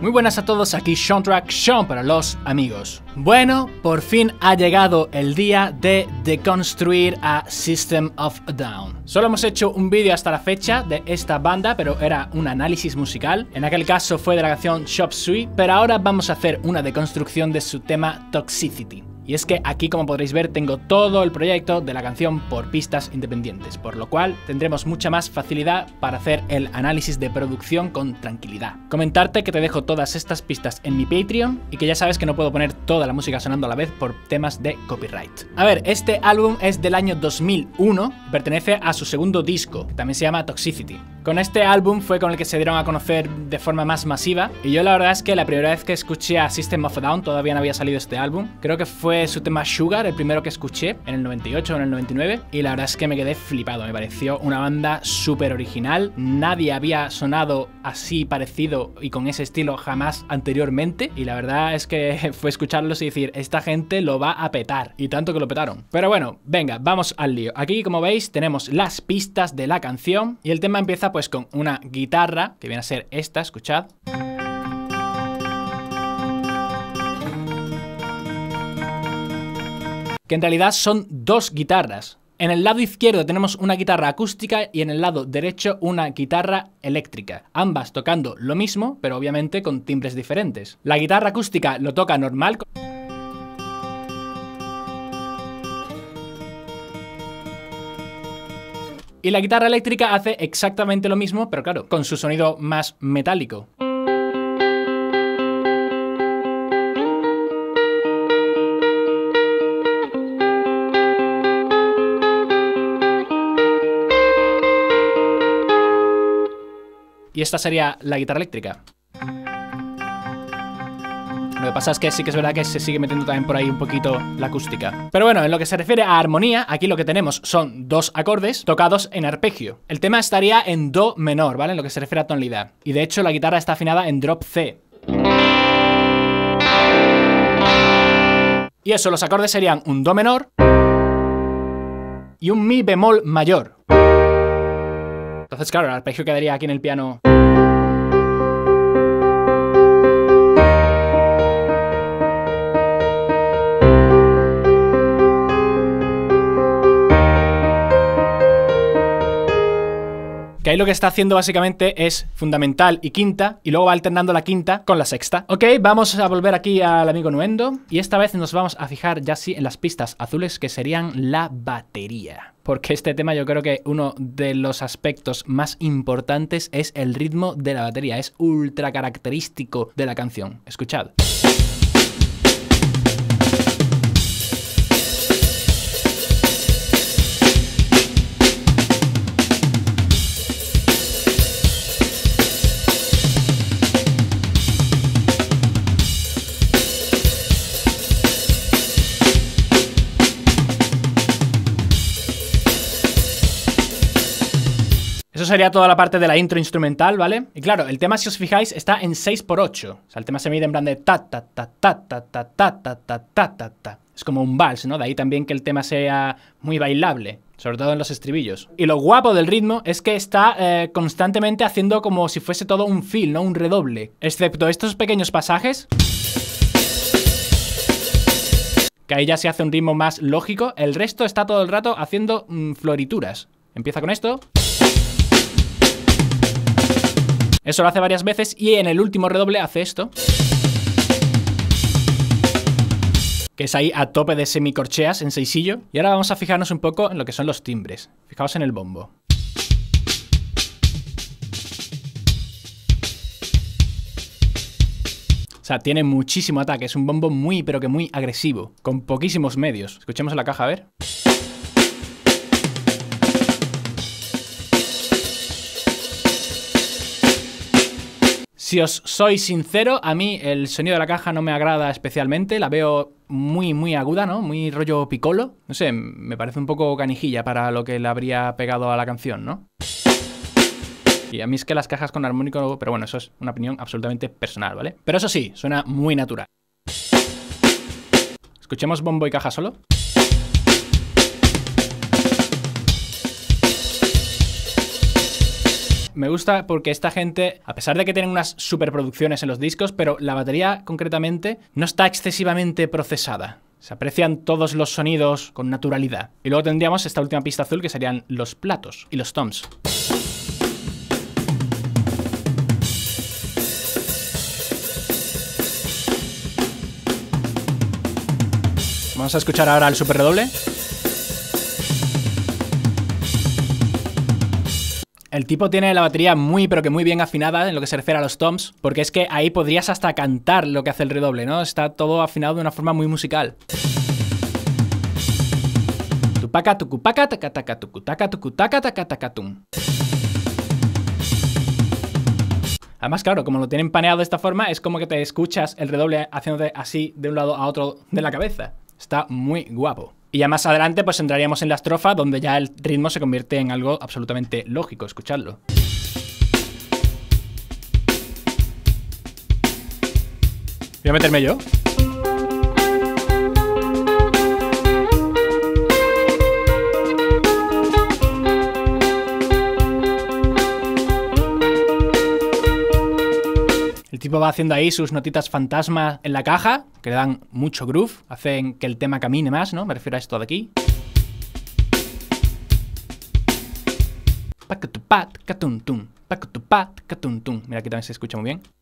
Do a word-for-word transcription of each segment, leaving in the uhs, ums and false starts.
Muy buenas a todos, aquí Seantrack, Sean para los amigos. Bueno, por fin ha llegado el día de deconstruir a System of a Down. Solo hemos hecho un vídeo hasta la fecha de esta banda, pero era un análisis musical. En aquel caso fue de la canción Chop Suey, pero ahora vamos a hacer una deconstrucción de su tema Toxicity. Y es que aquí, como podréis ver, tengo todo el proyecto de la canción por pistas independientes, por lo cual tendremos mucha más facilidad para hacer el análisis de producción con tranquilidad. Comentarte que te dejo todas estas pistas en mi Patreon y que ya sabes que no puedo poner toda la música sonando a la vez por temas de copyright. A ver, este álbum es del año dos mil uno y pertenece a su segundo disco, que también se llama Toxicity. Con este álbum fue con el que se dieron a conocer de forma más masiva, y yo la verdad es que la primera vez que escuché a System of a Down todavía no había salido este álbum. Creo que fue su tema Sugar, el primero que escuché, en el noventa y ocho o en el noventa y nueve, y la verdad es que me quedé flipado. Me pareció una banda súper original, nadie había sonado así parecido y con ese estilo jamás anteriormente, y la verdad es que fue escucharlos y decir, esta gente lo va a petar, y tanto que lo petaron. Pero bueno, venga, vamos al lío. Aquí, como veis, tenemos las pistas de la canción, y el tema empieza pues con una guitarra, que viene a ser esta, escuchad. Que en realidad son dos guitarras. En el lado izquierdo tenemos una guitarra acústica y en el lado derecho una guitarra eléctrica, ambas tocando lo mismo, pero obviamente con timbres diferentes. La guitarra acústica lo toca normal, y la guitarra eléctrica hace exactamente lo mismo, pero claro, con su sonido más metálico. Y esta sería la guitarra eléctrica. Lo que pasa es que sí que es verdad que se sigue metiendo también por ahí un poquito la acústica. Pero bueno, en lo que se refiere a armonía, aquí lo que tenemos son dos acordes tocados en arpegio. El tema estaría en do menor, ¿vale? En lo que se refiere a tonalidad. Y de hecho la guitarra está afinada en drop C. Y eso, los acordes serían un do menor y un mi bemol mayor. Entonces, claro, el arpegio quedaría aquí en el piano. Que ahí lo que está haciendo básicamente es fundamental y quinta, y luego va alternando la quinta con la sexta. Ok, vamos a volver aquí al amigo Nuendo, y esta vez nos vamos a fijar ya sí en las pistas azules, que serían la batería. Porque este tema yo creo que uno de los aspectos más importantes es el ritmo de la batería. Es ultra característico de la canción. Escuchad. Eso sería toda la parte de la intro instrumental, ¿vale? Y claro, el tema, si os fijáis, está en seis por ocho. O sea, el tema se mide en plan de ta ta ta ta ta ta ta ta ta ta ta ta. Es como un vals, ¿no? De ahí también que el tema sea muy bailable, sobre todo en los estribillos. Y lo guapo del ritmo es que está eh, constantemente haciendo como si fuese todo un fill, ¿no? Un redoble. Excepto estos pequeños pasajes, que ahí ya se hace un ritmo más lógico. El resto está todo el rato haciendo mmm, florituras. Empieza con esto. Eso lo hace varias veces y en el último redoble hace esto, que es ahí a tope de semicorcheas en seisillo. Y ahora vamos a fijarnos un poco en lo que son los timbres. Fijaos en el bombo. O sea, tiene muchísimo ataque. Es un bombo muy, pero que muy agresivo, con poquísimos medios. Escuchemos la caja, a ver. Si os soy sincero, a mí el sonido de la caja no me agrada especialmente. La veo muy, muy aguda, ¿no? Muy rollo piccolo. No sé, me parece un poco canijilla para lo que le habría pegado a la canción, ¿no? Y a mí es que las cajas con armónico... Pero bueno, eso es una opinión absolutamente personal, ¿vale? Pero eso sí, suena muy natural. Escuchemos bombo y caja solo. me gusta porque esta gente, a pesar de que tienen unas superproducciones en los discos, pero la batería concretamente no está excesivamente procesada. Se aprecian todos los sonidos con naturalidad. Y luego tendríamos esta última pista azul que serían los platos y los toms. Vamos a escuchar ahora el super redoble. El tipo tiene la batería muy pero que muy bien afinada en lo que se refiere a los toms, porque es que ahí podrías hasta cantar lo que hace el redoble, ¿no? Está todo afinado de una forma muy musical. Tupaca, tucupaca, tacataca, tucutaca, tucutaca, tacatacatum. Además, claro, como lo tienen paneado de esta forma, es como que te escuchas el redoble haciéndote así de un lado a otro de la cabeza. Está muy guapo. Y ya más adelante pues entraríamos en la estrofa, donde ya el ritmo se convierte en algo absolutamente lógico. Escuchadlo. Voy a meterme yo. El tipo va haciendo ahí sus notitas fantasma en la caja, que le dan mucho groove, hacen que el tema camine más, ¿no? Me refiero a esto de aquí. Mira, aquí también se escucha muy bien.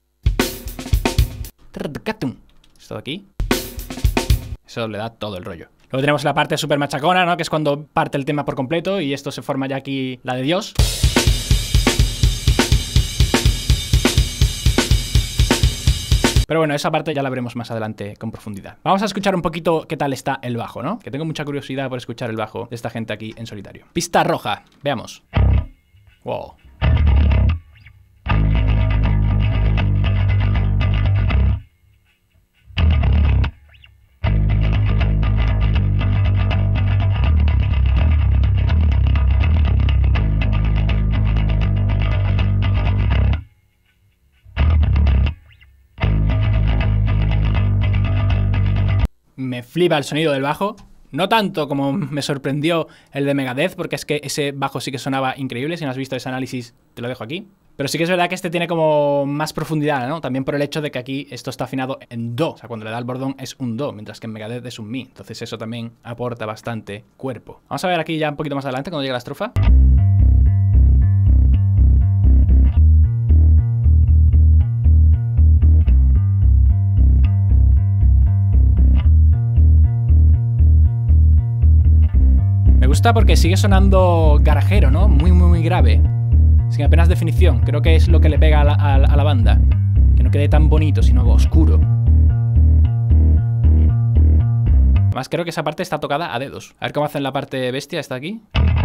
Esto de aquí. Eso le da todo el rollo. Luego tenemos la parte súper machacona, ¿no? Que es cuando parte el tema por completo y esto se forma ya aquí la de Dios. Pero bueno, esa parte ya la veremos más adelante con profundidad. Vamos a escuchar un poquito qué tal está el bajo, ¿no? Que tengo mucha curiosidad por escuchar el bajo de esta gente aquí en solitario. Pista roja, veamos. Wow. Me flipa el sonido del bajo. No tanto como me sorprendió el de Megadeth, porque es que ese bajo sí que sonaba increíble. Si no has visto ese análisis, te lo dejo aquí. Pero sí que es verdad que este tiene como más profundidad, ¿no? También por el hecho de que aquí esto está afinado en do. O sea, cuando le da el bordón es un do, mientras que en Megadeth es un mi. Entonces eso también aporta bastante cuerpo. Vamos a ver aquí ya un poquito más adelante, cuando llegue la estrofa. Me gusta porque sigue sonando garajero, ¿no? Muy, muy, muy grave. Sin apenas definición. Creo que es lo que le pega a la, a, a la banda. Que no quede tan bonito, sino oscuro. Además, creo que esa parte está tocada a dedos. A ver cómo hacen la parte bestia. Está aquí.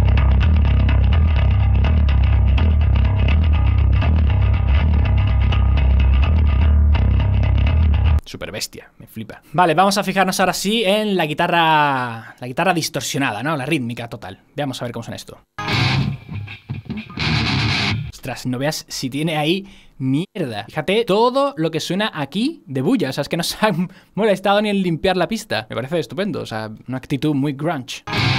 Super bestia, me flipa. Vale, vamos a fijarnos ahora sí en la guitarra. La guitarra distorsionada, ¿no? La rítmica total. Veamos a ver cómo suena esto. Ostras, no veas si tiene ahí mierda. Fíjate todo lo que suena aquí de bulla. O sea, es que no se han molestado ni en limpiar la pista. Me parece estupendo. O sea, una actitud muy grunge.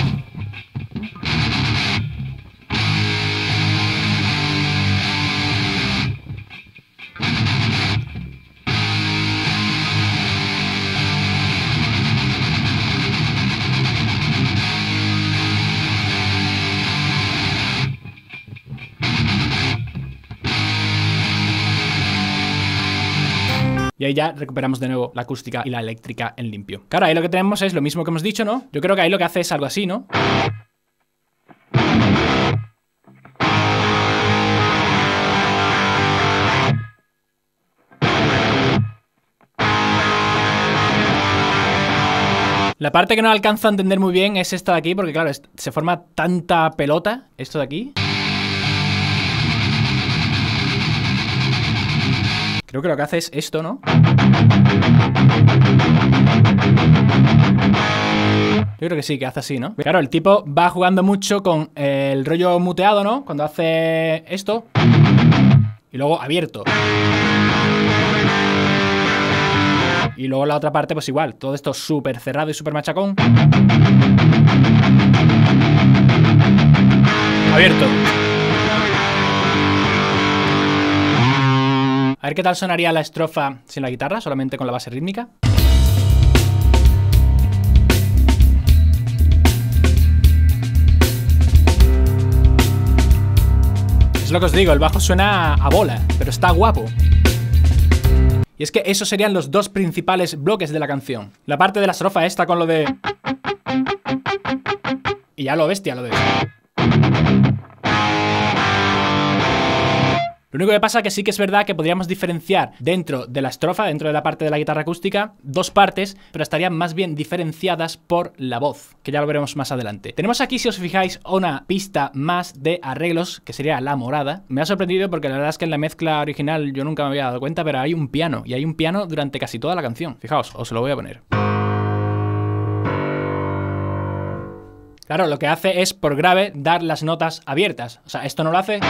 Y ahí ya recuperamos de nuevo la acústica y la eléctrica en limpio. Claro, ahí lo que tenemos es lo mismo que hemos dicho, ¿no? Yo creo que ahí lo que hace es algo así, ¿no? La parte que no alcanzo a entender muy bien es esta de aquí, porque claro, se forma tanta pelota, esto de aquí. Creo que lo que hace es esto, ¿no? Yo creo que sí, que hace así, ¿no? Claro, el tipo va jugando mucho con el rollo muteado, ¿no? Cuando hace esto. Y luego abierto. Y luego la otra parte, pues igual. Todo esto súper cerrado y súper machacón. Abierto. A ver qué tal sonaría la estrofa sin la guitarra, solamente con la base rítmica. Es lo que os digo, el bajo suena a bola, pero está guapo. Y es que esos serían los dos principales bloques de la canción. La parte de la estrofa esta con lo de... Y ya lo bestia, lo de... Lo único que pasa es que sí que es verdad que podríamos diferenciar dentro de la estrofa, dentro de la parte de la guitarra acústica, dos partes, pero estarían más bien diferenciadas por la voz, que ya lo veremos más adelante. Tenemos aquí, si os fijáis, una pista más de arreglos, que sería la morada. Me ha sorprendido porque la verdad es que en la mezcla original yo nunca me había dado cuenta, pero hay un piano, y hay un piano durante casi toda la canción. Fijaos, os lo voy a poner. Claro, lo que hace es, por grave, dar las notas abiertas. O sea, esto no lo hace...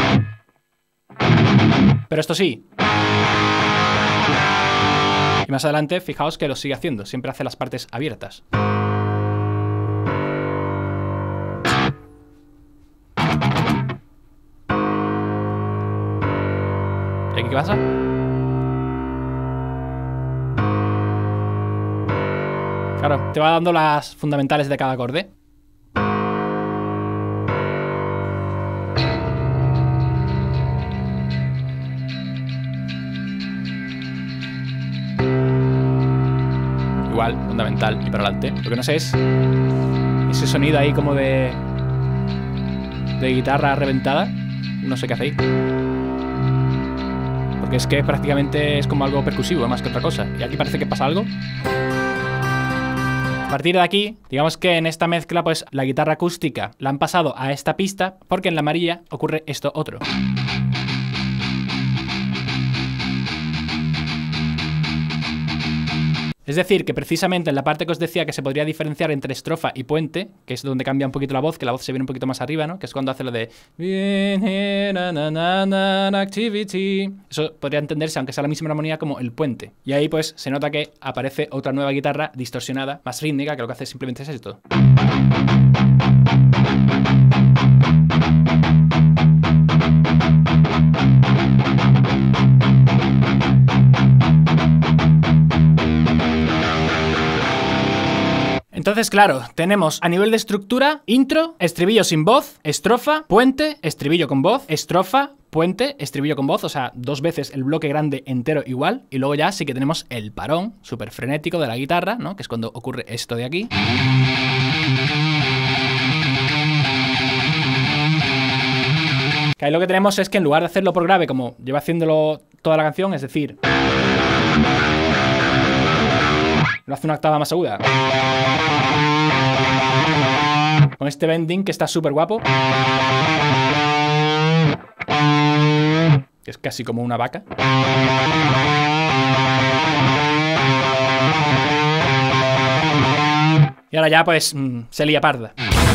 Pero esto sí. Y más adelante, fijaos que lo sigue haciendo. Siempre hace las partes abiertas. ¿Y aquí qué pasa? Claro, te va dando las fundamentales de cada acorde. Igual, fundamental y para adelante. Lo que no sé es ese sonido ahí como de de guitarra reventada. No sé qué hace ahí, porque es que prácticamente es como algo percusivo más que otra cosa. Y aquí parece que pasa algo. A partir de aquí, digamos que en esta mezcla pues la guitarra acústica la han pasado a esta pista, porque en la amarilla ocurre esto otro. Es decir, que precisamente en la parte que os decía que se podría diferenciar entre estrofa y puente, que es donde cambia un poquito la voz, que la voz se viene un poquito más arriba, ¿no? Que es cuando hace lo de... activity. Eso podría entenderse, aunque sea la misma armonía, como el puente. Y ahí pues se nota que aparece otra nueva guitarra distorsionada, más rítmica, que lo que hace simplemente es esto. Entonces, claro, tenemos a nivel de estructura, intro, estribillo sin voz, estrofa, puente, estribillo con voz, estrofa, puente, estribillo con voz, o sea, dos veces el bloque grande entero igual, y luego ya sí que tenemos el parón súper frenético de la guitarra, ¿no? Que es cuando ocurre esto de aquí. Que ahí lo que tenemos es que en lugar de hacerlo por grave, como lleva haciéndolo toda la canción, es decir... lo hace una octava más aguda. Con este bending que está súper guapo. Que es casi como una vaca. Y ahora ya pues mmm, se lía parda.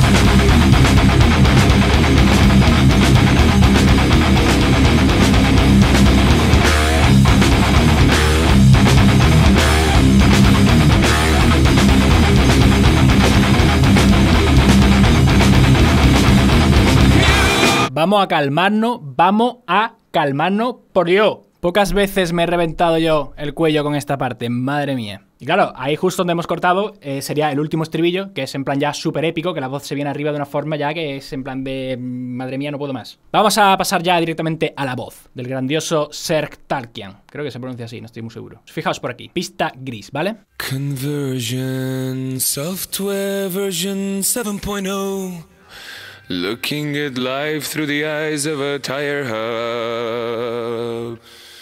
Vamos a calmarnos, vamos a calmarnos, por Dios. Pocas veces me he reventado yo el cuello con esta parte, madre mía. Y claro, ahí justo donde hemos cortado eh, sería el último estribillo, que es en plan ya súper épico, que la voz se viene arriba de una forma ya que es en plan de... madre mía, no puedo más. Vamos a pasar ya directamente a la voz del grandioso Serj Tankian. Creo que se pronuncia así, no estoy muy seguro. Fijaos por aquí, pista gris, ¿vale? Conversion Software version seven point oh. Looking at life through the eyes of a tire hub.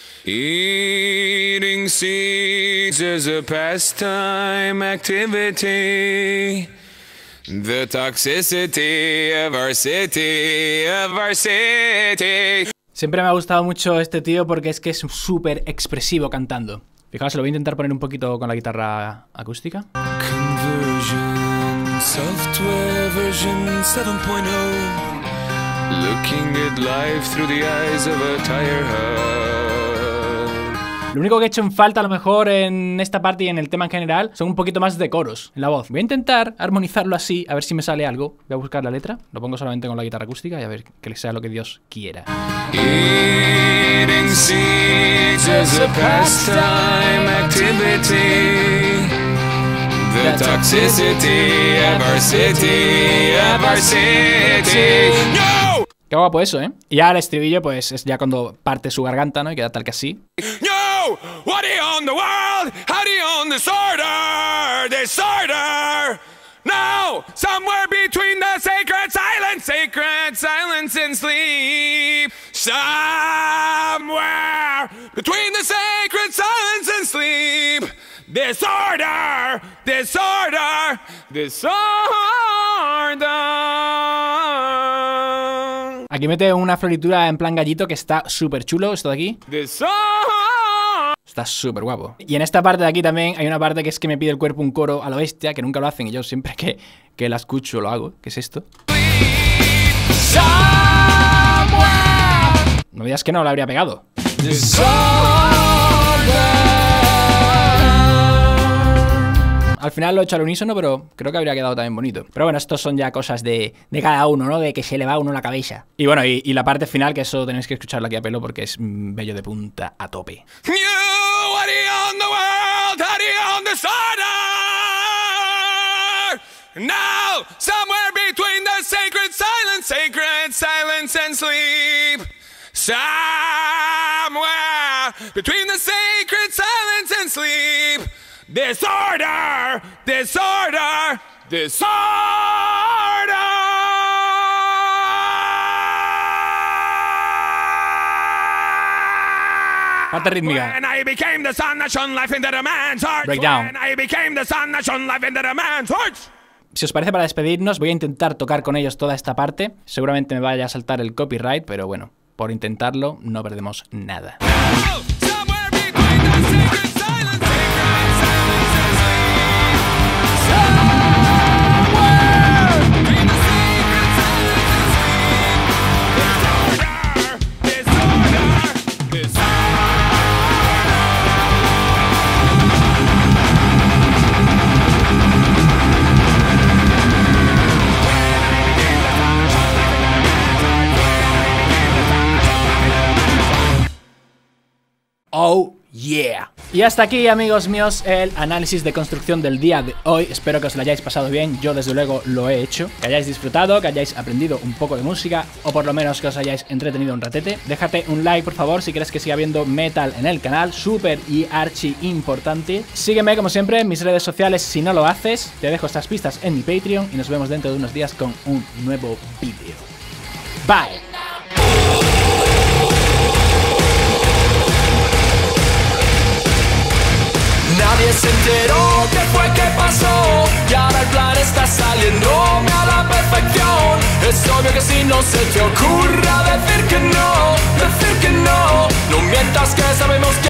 Eating seeds as a pastime activity. The toxicity of our city, of our city. Siempre me ha gustado mucho este tío porque es que es súper expresivo cantando. Fijaos, lo voy a intentar poner un poquito con la guitarra acústica. Conversion Software version seven point oh. Looking at life through the eyes of a tire hub. Lo único que he hecho en falta a lo mejor en esta parte y en el tema en general son un poquito más de coros en la voz. Voy a intentar armonizarlo así, a ver si me sale algo. Voy a buscar la letra, lo pongo solamente con la guitarra acústica y a ver que sea lo que Dios quiera. Eating seeds is a pastime activity. The toxicity of our city, of our city. No! Qué guapo eso, ¿eh? Y ya el estribillo, pues, es ya cuando parte su garganta, ¿no? Y queda tal que así. No! What do you own the world? How do you own disorder? Disorder! No! Somewhere between the sacred silence, sacred silence and sleep. Somewhere between the sacred silence and sleep. Disorder! Disorder! Disorder! Aquí mete una floritura en plan gallito que está súper chulo, esto de aquí. Disorder! Está súper guapo. Y en esta parte de aquí también hay una parte que es que me pide el cuerpo un coro a lo bestia, que nunca lo hacen y yo siempre que, que la escucho lo hago. ¿Qué es esto? No me digas que no lo habría pegado. Al final lo he hecho al unísono, pero creo que habría quedado también bonito. Pero bueno, estos son ya cosas de, de cada uno, ¿no? De que se le va a uno la cabeza. Y bueno, y, y la parte final, que eso tenéis que escucharlo aquí a pelo porque es mm, bello de punta a tope. You, what do you own the world? How do you own disorder? Now, somewhere between the sacred silence, sacred silence and sleep. Somewhere between the sacred silence and sleep. Disorder! Disorder! Disorder! Parte rítmica. When I became the sun that shone life into the man's heart. Breakdown. When I became the sun that shone life into the man's heart. Si os parece, para despedirnos voy a intentar tocar con ellos toda esta parte. Seguramente me vaya a saltar el copyright, pero bueno, por intentarlo no perdemos nada. Oh, somewhere between the sacred silence, sacred silence and sleep. Somewhere between the sacred silence and sleep. Disorder, disorder, disorder. Oh yeah. Y hasta aquí, amigos míos, el análisis de construcción del día de hoy. Espero que os lo hayáis pasado bien. Yo desde luego lo he hecho. Que hayáis disfrutado, que hayáis aprendido un poco de música, o por lo menos que os hayáis entretenido un ratete. Déjate un like, por favor, si quieres que siga viendo metal en el canal. Súper y archi importante. Sígueme como siempre en mis redes sociales si no lo haces. Te dejo estas pistas en mi Patreon y nos vemos dentro de unos días con un nuevo vídeo. Bye. Nadie se enteró qué fue que pasó y ahora el plan está saliéndome a la perfección. Es obvio que si no se te ocurra decir que no, decir que no, no mientas que sabemos que